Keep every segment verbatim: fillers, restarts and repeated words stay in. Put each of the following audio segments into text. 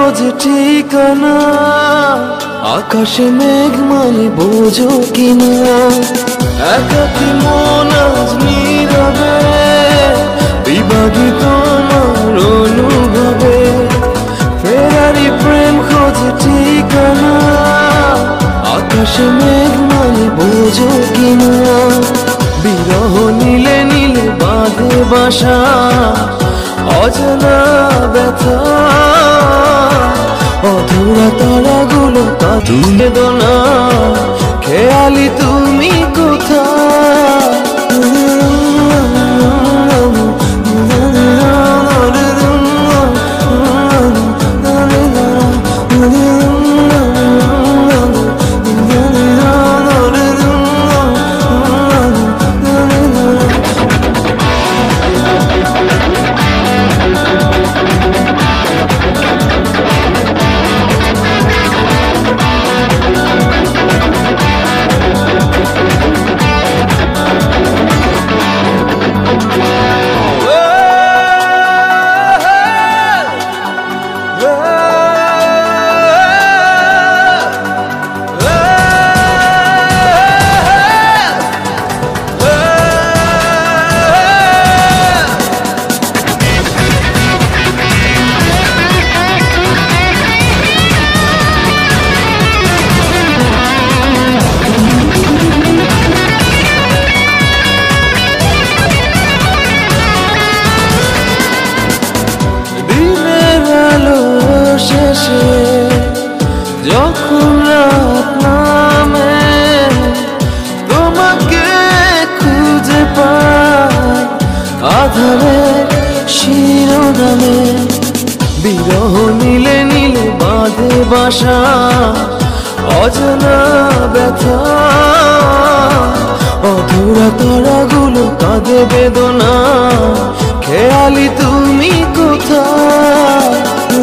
খোঁজে ঠিকানা, আকাশে মেঘ মানে বোঝো কিনা। একাকী মন আজ নীরবে, বিভাগী তোমার অনুভবে। ফেরারি প্রেম খোঁজে ঠিকানা, আকাশে মেঘ মানে বোঝো কিনা। বিরহ নীলে নীলে বাঁধে বাসা, অজানা ব্যথা। অধুরা তারাগুলো কাঁদিয়ে দোনা, খেয়ালি তুমি কোথায়। যখন রাত নামে তোমাকে খুঁজে পাই, আধারে শিরোনামে। বিরহ নীলে নীলে বাঁধে বাসা, অজানা ব্যথা। অধুরা তারাগুলো কাঁদে বেদনা, খেয়ালি তুমি কোথায়।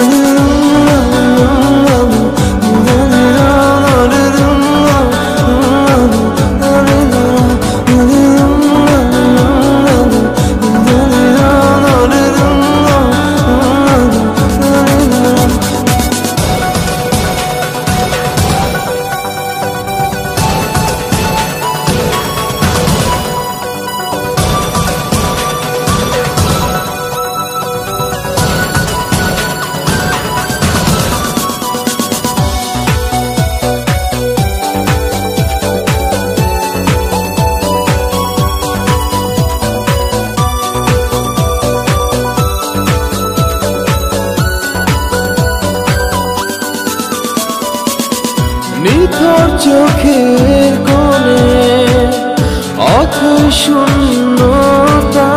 নিথর চোখের কোণে অথই শূন্যতা,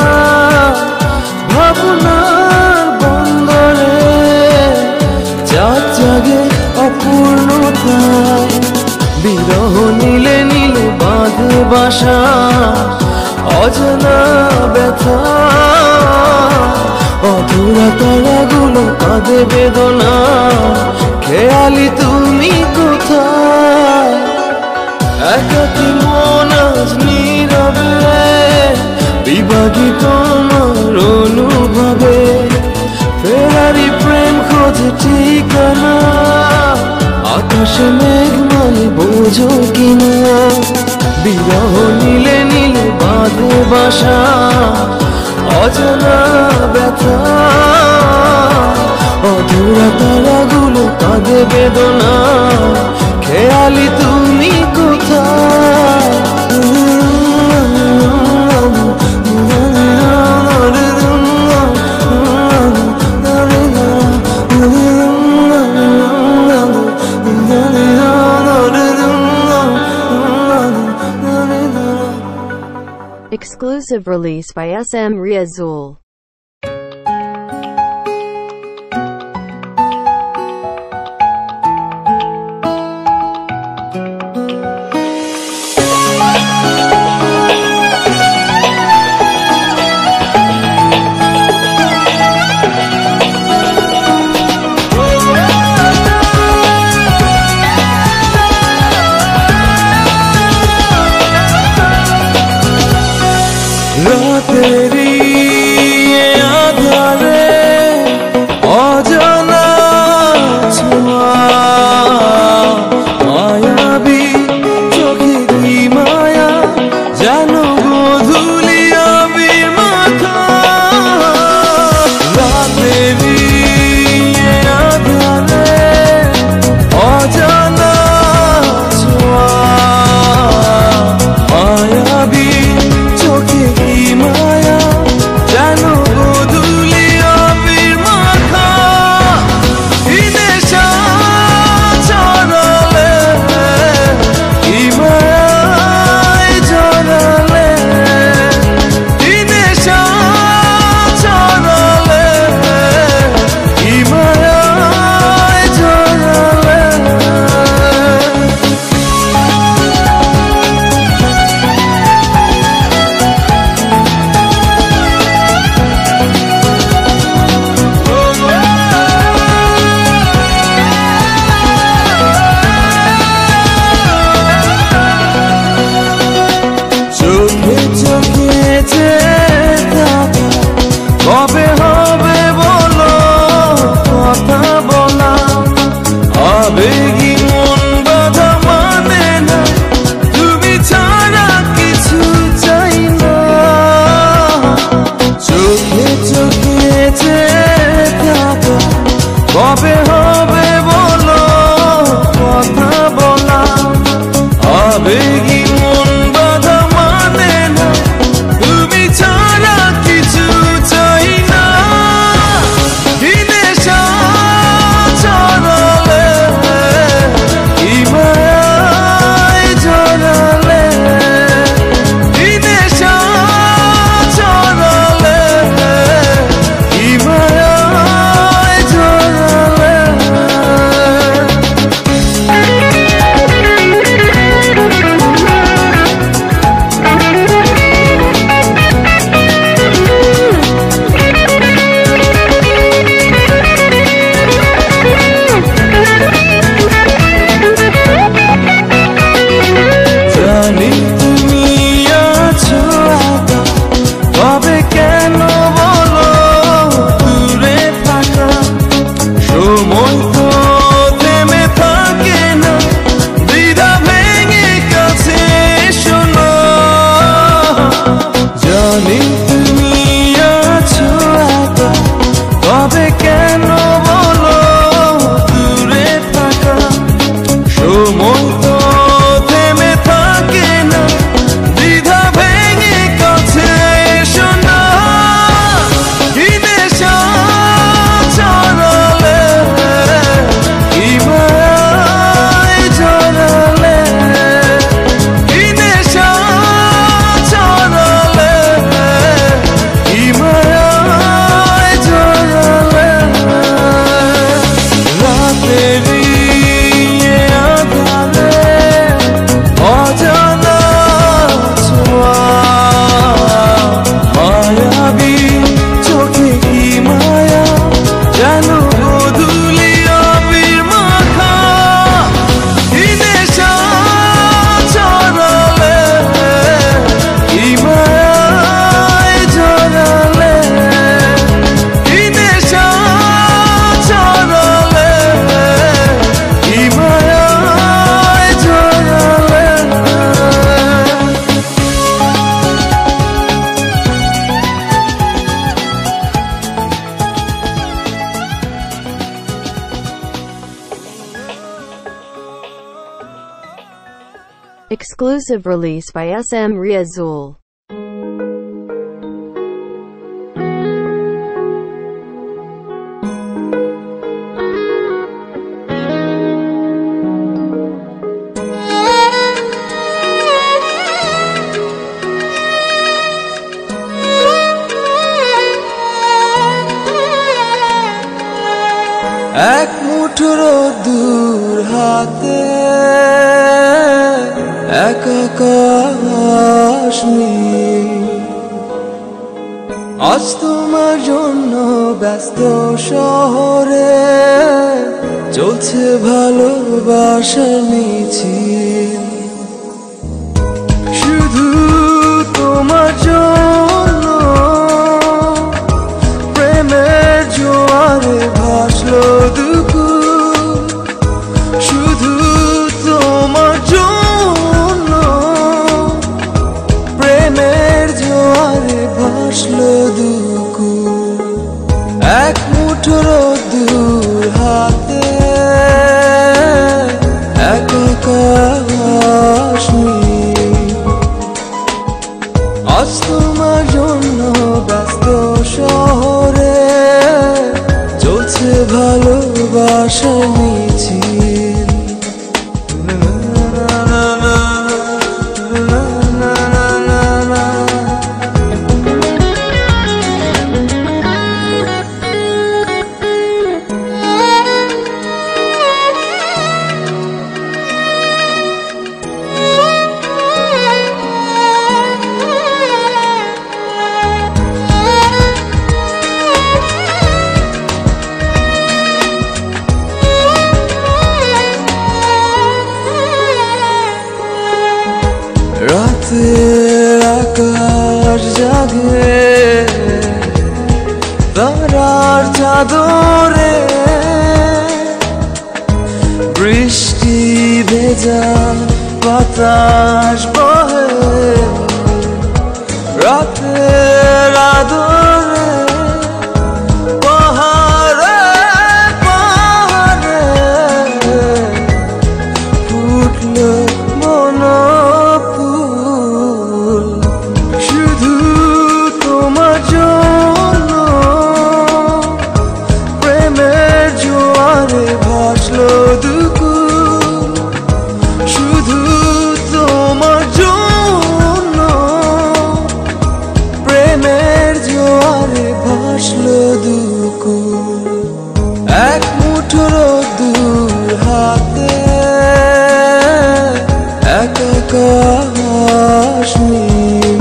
ভাবনার বন্দরে চাঁদ জাগে অপূর্ণতায়। বিরহ নীলে নীলে বাঁধে বাসা, অজানা ব্যথা। অধুরা তারাগুলো কাঁদে বেদনা, খেয়ালি তুমি কোথায়। একাকী মন আজ নীরবে, বিভাগী তোমার অনুভবে। ফেরারি প্রেম খোঁজে ঠিকানা, আকাশে মেঘ মানে বোঝো কিনা। বিরহ নীলে নীলে বাঁধে বাসা, অজানা ব্যথা। অধুরা তারাগুলো কাঁদে বেদনা, খেয়ালি তুমি কোথায়। Exclusive release by S M Riazul. রাতেরি আবেগী মন বাধা মানে না, তুমি ছাড়া কিছু চাই না। চোখে চোখে যে থাকা কবে হবে বলো কথা বলা। আবেগী মন বাধা মানে না, তুমি ছাড়া কিছু চাই না। কি নেশা ছড়ালে, কি মায়ায় জড়ালে, কি নেশা ছড়ালে, কি মায়ায় জড়ালে। জানি তুমি আছো একা, তবে কেন বলো দূরে থাকা। সময় তো থেমে থাকে না, দ্বিধা ভেঙে কাছে এসো না। জানি তুমি আছো একা, তবে কেন বলো দূরে থাকা। সময় তো থেমে থাকে না, দ্বিধা ভেঙে কাছে এসো না। কি নেশা ছড়ালে, কি মায়ায় জড়ালে, কি নেশা ছড়ালে, কি মায়ায় জড়ালে। রাতেরই আধারে অজানা ছোঁয়া, মায়াবী চোখে কি মায়া, যেন গোধূলি আবির মাখা। কি নেশা ছড়ালে, কি মায়ায় জড়ালে, কি নেশা ছড়ালে, কি মায়ায় জড়ালে। Exclusive release by S M Riazul. এক মুঠো রোদ্দুর হাতে, এক আকাশ নীল। আজ তোমার জন্য ব্যস্ত শহরে চলছে ভালোবাসার মিছিল। শুধু তোমার জন্য প্রেমের জোয়ারে ভাসলো দুকুল। শুধু তোমার জন্য প্রেমের জোয়ারে ভাসলো দুকুল। এক মুঠো রোদ্দুর হাতে, এক আকাশ নীল। আজ তোমার জন্য ব্যস্ত শহরে চলছে ভালোবাসার মিছিল। রাতের আকাশ জাগে তারার চাদরে, বৃষ্টি ভেজা বাতাস বহে রাতের আদরে পাহাড়ে পাহাড়ে ফুটলো মনোফুল শুধু তোমার জন্য প্রেমের জোয়ারে ভাসলো দুকুল শুধু তোমার জন্য প্রেমের জোয়ারে ভাসলো দুকুল এক মুঠো রোদ্দুর হাতে একা কাশনি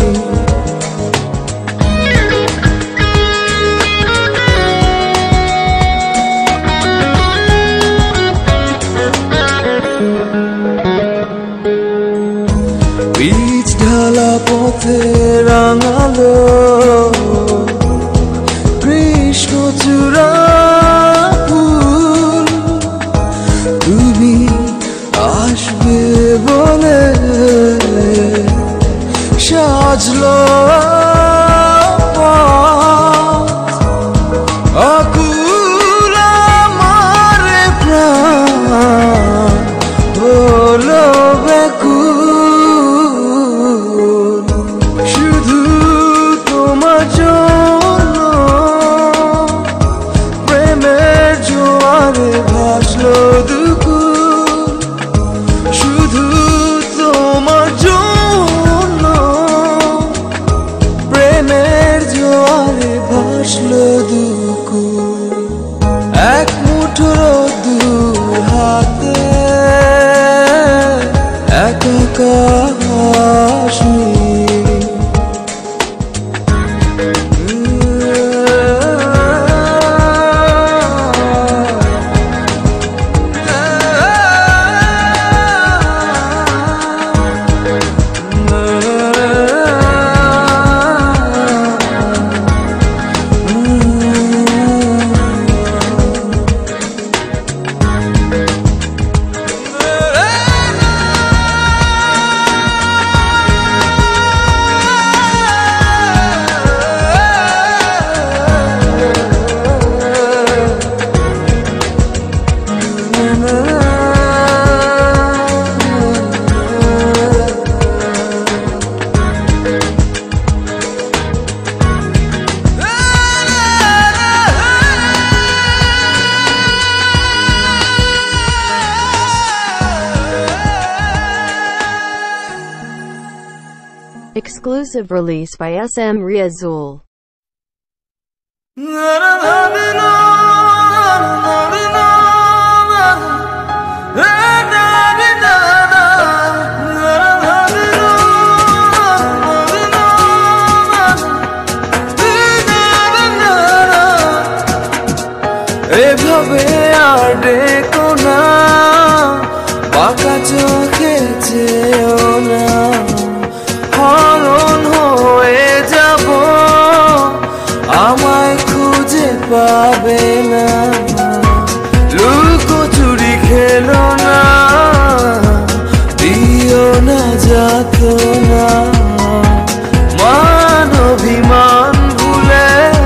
বীজ ঢালা পথে রাঙালো কৃষ্ণচূড়া ফুল তুমি আসবে বলে সাজলো আকুল আমার প্রাণ হলো ব্যাকুল শুধু তোমার জন্য প্রেমের জোয়ারে ভাসলো দুকুল শুধু তোমার জন্য প্রেমের জোয়ারে ভাসলো দুকুল এক মুঠো রোদ্দুর হাতে একা কাশনি Exclusive release by S M Riazul. এভাবে আর ডেকো না বাঁকা চোখে চেও না হরণ হয়ে যাব আমায় খুঁজে পাবে না লুকোচুরি খেলো না দিও না যাতো না মান অভিমান ভুলে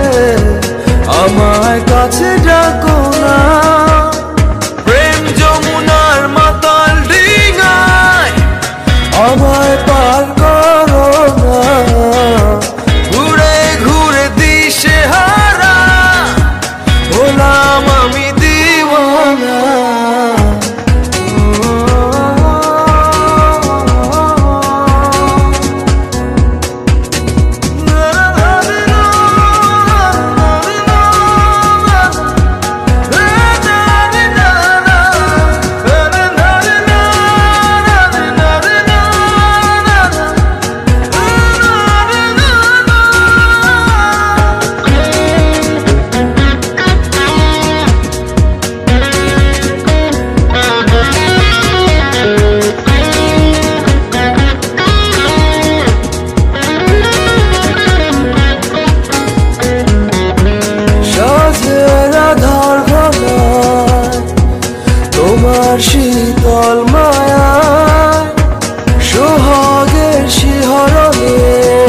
আমায় কাছে ডাকো না প্রেম যমুনার মাতাল ডিঙায় আমায় পার করো না ঘুরে ঘুরে দিশে হারা হলাম আমি দিওয়ানা শীতল মায়ায় সোহাগের শিহরণে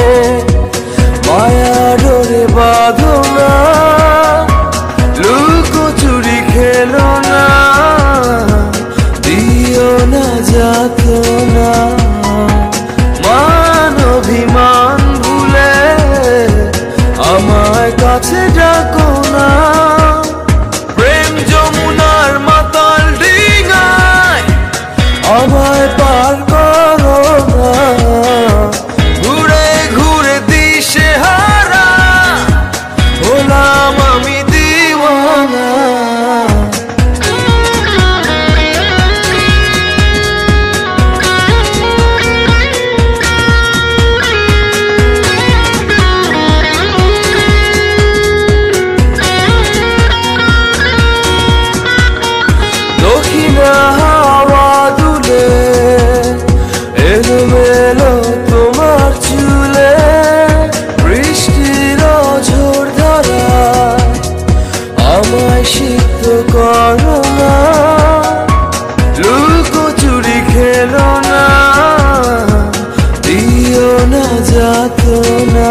মায়া ডোরে বাঁধনা লুকোচুরি খেলো না দিও না যাতনা মান অভিমান ভুলে আমায় কাছে ডাকো না প্রেম যমুনার মাতাল ডিঙায় আমায় পার করো না ঘুরে ঘুরে দিশে হারা হলাম আমি দিওয়ানা দক্ষিণা হাওয়া দুলে এলোমেলো তোমার চুলে বৃষ্টির ঝড় ধারা আমায় সিদ্ধ করো না লুকোচুরি খেলো না দিও না যাতনা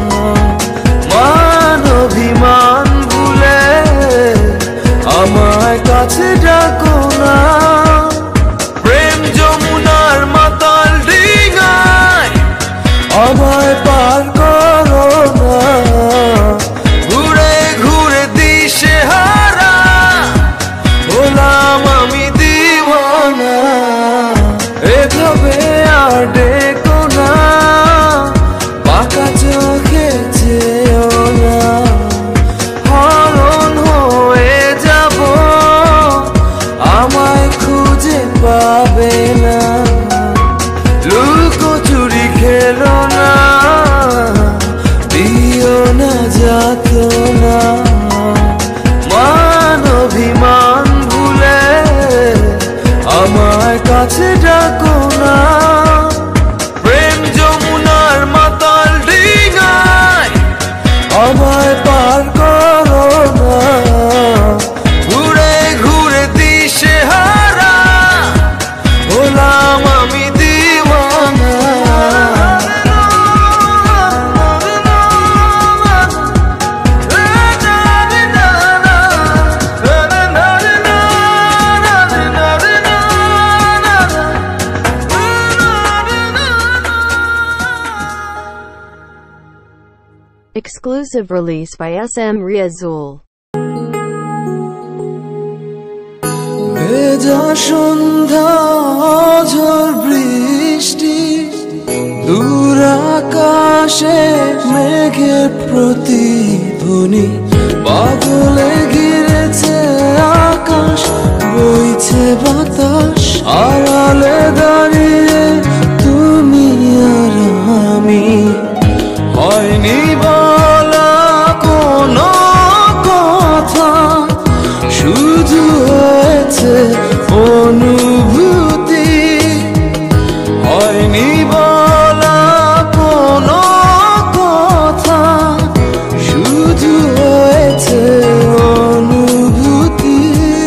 মান অভিমান ভুলে আমায় কাছে ডাকো না প্রেম যমুনার মাতাল ডিঙায় আমায় পার করো না ঘুরে ঘুরে দিশে হারা হলাম আমি দিওয়ানা এভাবে আর ডেকো না বাঁকা চোখে চেয়েও না হরণ হয়ে যাব আমায় খুঁজে পাবে না লুকোচুরি খেলো না দিও না যাতনা মান অভিমান ভুলে আমায় কাছে ডাকো না প্রেম যমুনার মাতাল ডিঙায় আমায় পার করো না ঘুরে ঘুরে দিশে হারা হলাম আমি দিওয়ানা Exclusive release by S M Riazul. ভেজা সন্ধ্যা ঝড় বৃষ্টি দূর আকাশে মেঘের প্রতিধ্বনি বাদলে ঘিরেছে আকাশ বইছে বাতাস আড়ালে দাঁড়িয়ে তুমি আর আমি হয়নি বলা কোনো কথা শুধু হয়েছে অনুভূতি হয়নি বলা কোনো কথা শুধু হয়েছে অনুভূতি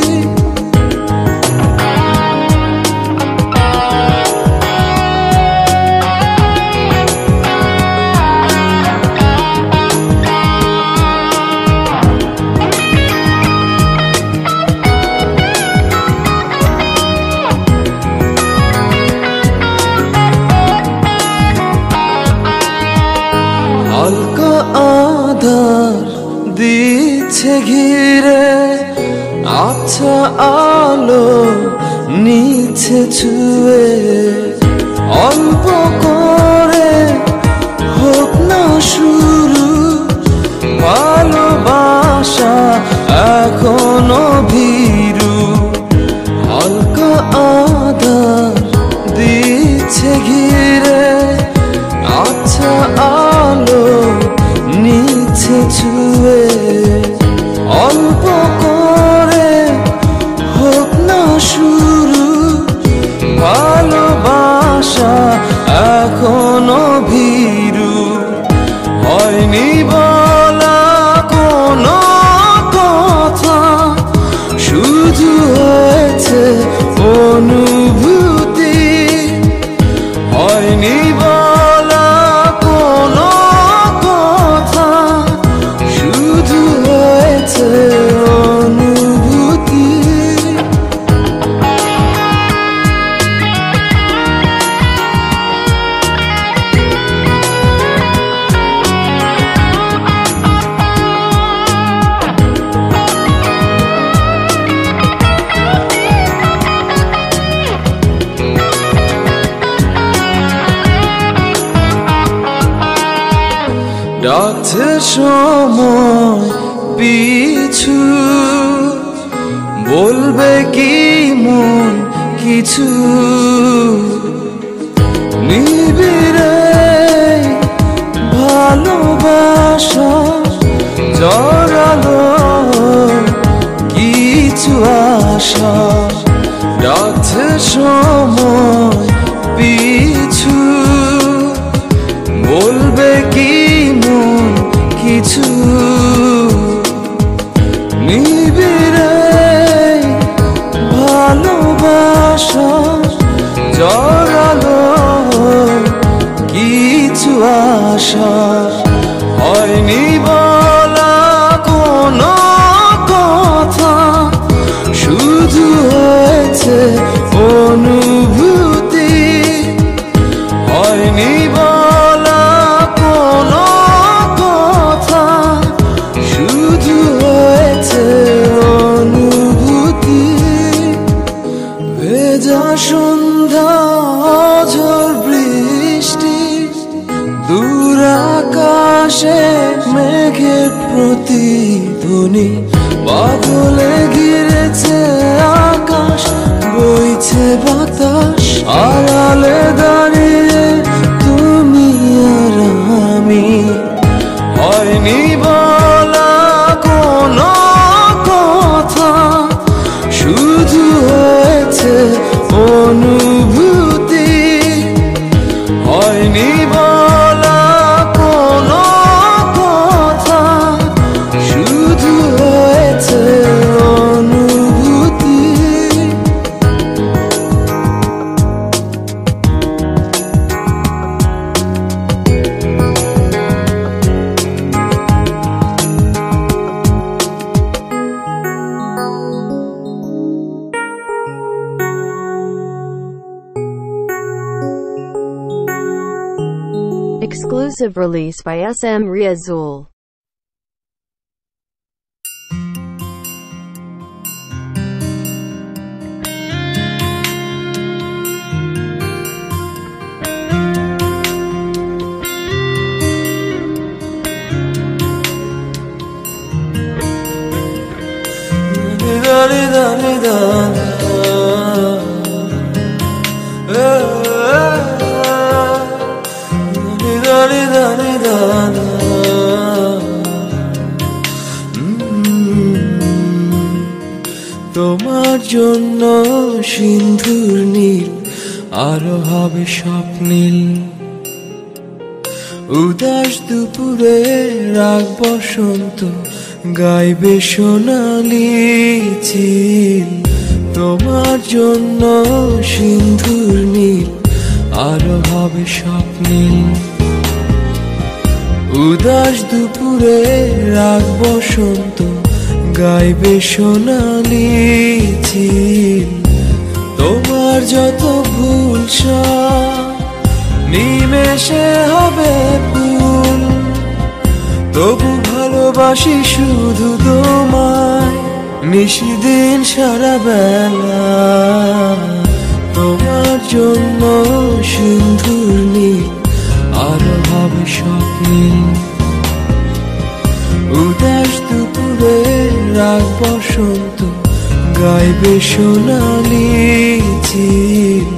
হালকা আধার দিচ্ছে ঘিরে আচ্ছা আলো নিচ্ছে ছুঁয়ে অল্প করে হোক না শুরু ভালোবাসা এখনো ভীরু হালকা আধার দিচ্ছে ঘিরে আচ্ছা আলো নিচ্ছে ছুঁয়ে অল্প করে হোক না শুরু ভালোবাসা এখনো ভীরু হয়নি বলা কোনো কথা শুধু হয়েছে অনু ডাকছে সময় পিছু, বলবে কি মন কিছু। নিবিড়ে ভালোবাসা জড়ালো কিছু আশা, ডাকছে সময় পিছু, বলবে কি মন কিছু। নিবিড়ে ভালোবাসা জড়ালো কিছু আশা, হয়নি বলা কোনো কথা, শুধু হয়েছে অনুভূতি। হয়নি বলা কোনো কথা, শুধু হয়েছে অনুভূতি। ভেজা সন্ধ্যা ঝড় বৃষ্টি, দূর আকাশে মেঘের প্রতিধ্বনি, বাদলে ঘিরেছে আকাশ, বইছে বাতাস, আড়ালে দাঁড়িয়ে তুমি আর আমি। হয়নি বলা কোনো কথা, শুধু হয়েছে অনুভূতি। হয়নি বলা কোনো কথা, শুধু হয়েছে অনুভূতি। Exclusive release by S M Riazul. তোমার জন্য সিন্ধুর নীল আরো হবে স্বপ্নীল, উদাস দুপুরে রাগ বসন্ত গাইবে সোনালি চিল। তোমার জন্য সিন্ধুর নীল আরো হবে স্বপ্নীল, উদাস দুপুরে রাগ বসন্ত গাইবে সোনালি চিল। তোমার যত ভুল সব নিমেষে হবে ফুল, তবু ভালোবাসি শুধু তোমায় নিশিদিন সারা বেলা। তোমার জন্য সিন্ধুর নীল আরো হবে স্বপ্নীল, উদাস দুপুরে রাগ বসন্ত গাইবে সোনালি চিল।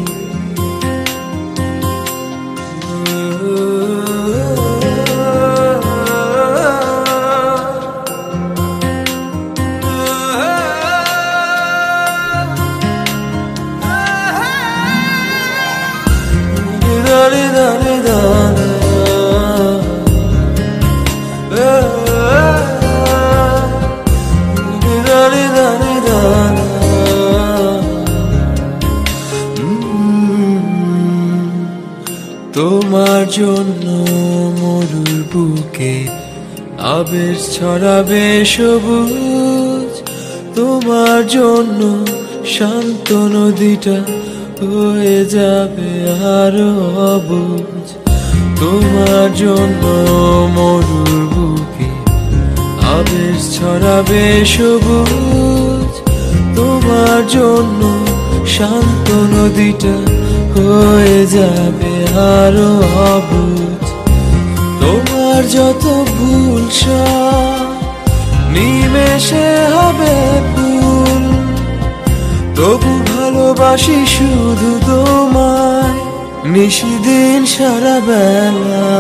তোমার জন্য মরুর বুকে আবেশ ছড়াবে সবুজ, তোমার জন্য শান্ত নদীটা হয়ে যাবে আরো অবুঝ। তোমার জন্য মরুর বুকে আবেশ ছড়াবে সবুজ, তোমার জন্য শান্ত নদীটা হয়ে যাবে আরো অবুঝ। তোমার যত ভুল সব নিমেষে হবে ভুল, তবু ভালোবাসি শুধু তোমায় নিশিদিন সারা বেলা।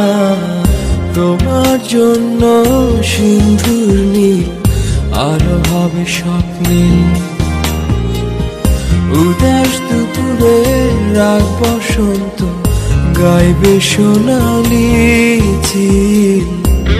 তোমার জন্য সিন্ধুর নীল আরো হবে স্বপ্নীল, উদাস দুপুরে রাগ বসন্ত গাইবে সোনালি চিল।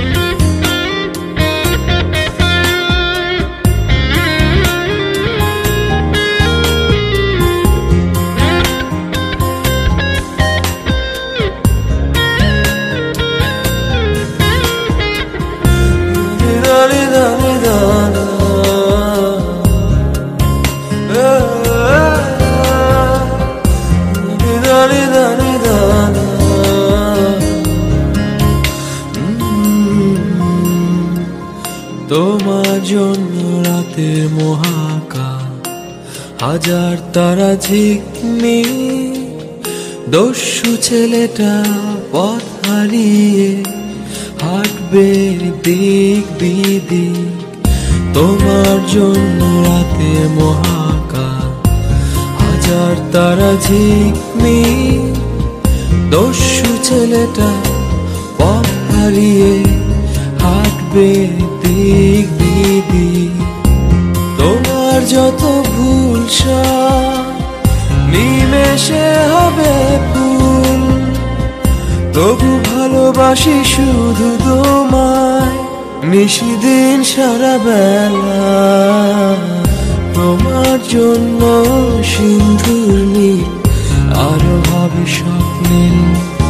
তোমার জন্য রাতের মহাকাশ হাজার তারা ঝিকমি, দস্যু ছেলেটা পথ হারিয়ে হাঁটবে দিক বিদিক। তোমার জন্য রাতের মহাকাশ হাজার তারা ঝিকমি, দস্যু ছেলেটা পথ হারিয়ে হাঁটবে দিক বিদিক। তোমার যত ভুল সব নিমেষে হবে ভুল, তবু ভালোবাসি শুধু তোমায় নিশিদিন সারা বেলা। তোমার জন্য সিন্ধুর নীল আরো হবে স্বপ্নীল,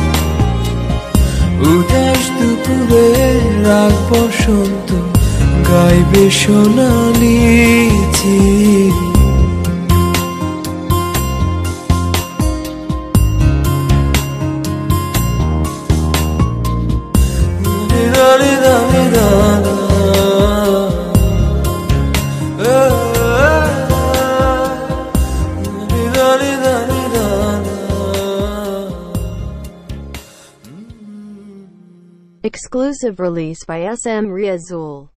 উদাস দুপুরে রাগ বসন্ত গাইবে সোনালি চিল। Exclusive release by S M Riazul.